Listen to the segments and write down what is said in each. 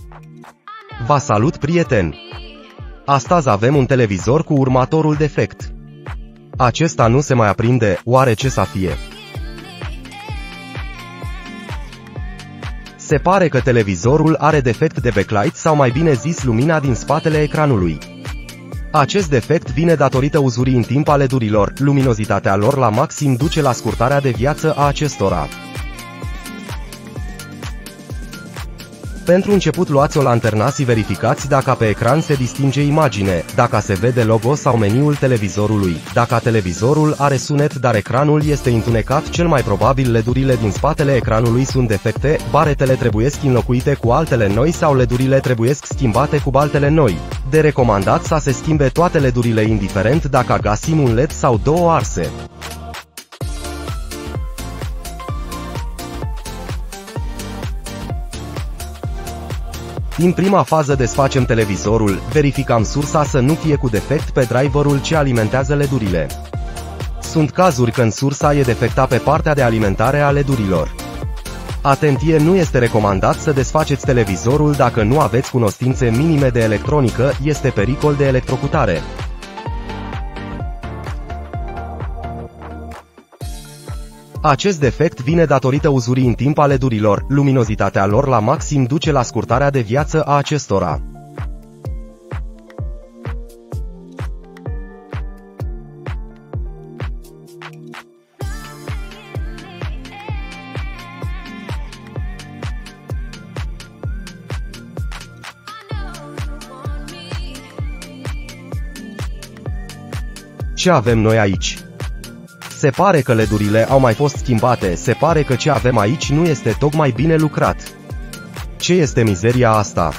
Vă salut, prieteni! Astăzi avem un televizor cu următorul defect. Acesta nu se mai aprinde, oare ce să fie? Se pare că televizorul are defect de backlight sau mai bine zis lumina din spatele ecranului. Acest defect vine datorită uzurii în timp a LED-urilor, luminozitatea lor la maxim duce la scurtarea de viață a acestora. Pentru început luați o lanternă și verificați dacă pe ecran se distinge imagine, dacă se vede logo sau meniul televizorului, dacă televizorul are sunet dar ecranul este întunecat, cel mai probabil LED-urile din spatele ecranului sunt defecte, baretele trebuiesc înlocuite cu altele noi sau LED-urile trebuiesc schimbate cu altele noi. De recomandat să se schimbe toate LED-urile indiferent dacă găsim un LED sau două arse. În prima fază desfacem televizorul, verificăm sursa să nu fie cu defect pe driverul ce alimentează LED-urile. Sunt cazuri când sursa e defectată pe partea de alimentare a LED-urilor. Atenție, nu este recomandat să desfaceți televizorul dacă nu aveți cunoștințe minime de electronică, este pericol de electrocutare. Acest defect vine datorită uzurii în timp a LED-urilor, luminozitatea lor la maxim duce la scurtarea de viață a acestora. Ce avem noi aici? Se pare că LED-urile au mai fost schimbate, se pare că ce avem aici nu este tocmai bine lucrat. Ce este mizeria asta?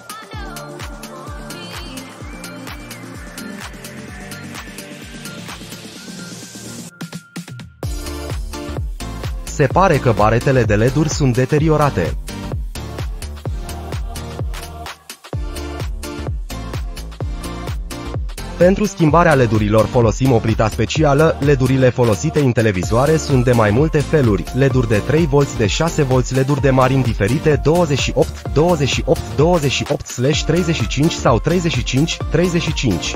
Se pare că baretele de LED-uri sunt deteriorate. Pentru schimbarea LED-urilor folosim o plită specială, LED-urile folosite în televizoare sunt de mai multe feluri, LED-uri de 3V, de 6V, LED-uri de marimi diferite 28, 28, 28/35 sau 35, 35.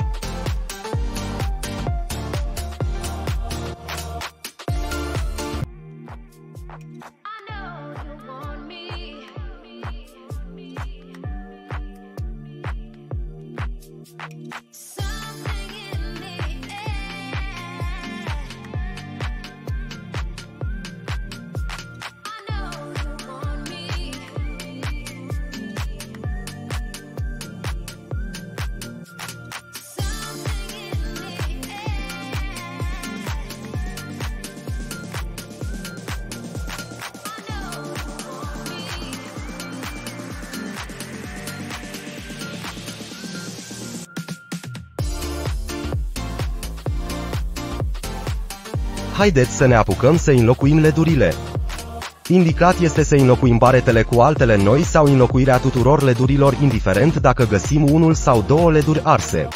Haideți să ne apucăm să înlocuim LED-urile. Indicat este să înlocuim baretele cu altele noi sau înlocuirea tuturor LED-urilor indiferent dacă găsim unul sau două LED-uri arse.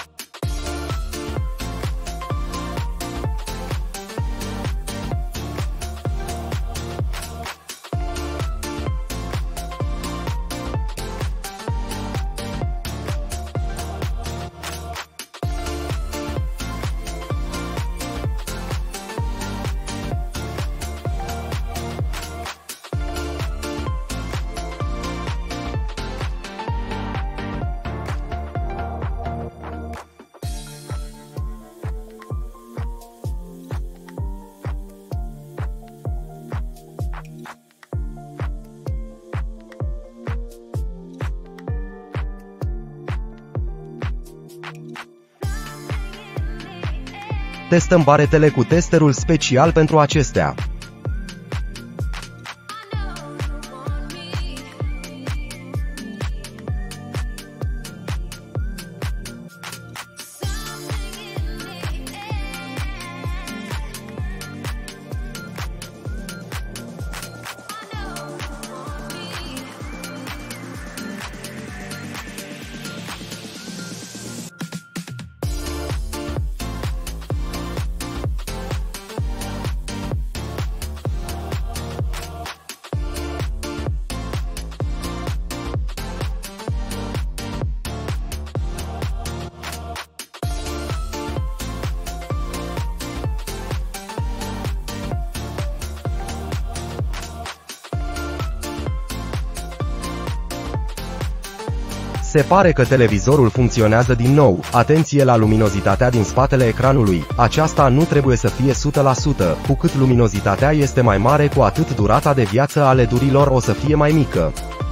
Testăm baretele cu testerul special pentru acestea. Se pare că televizorul funcționează din nou. Atenție la luminozitatea din spatele ecranului. Aceasta nu trebuie să fie 100%. Cu cât luminozitatea este mai mare, cu atât durata de viață a LED-urilor o să fie mai mică.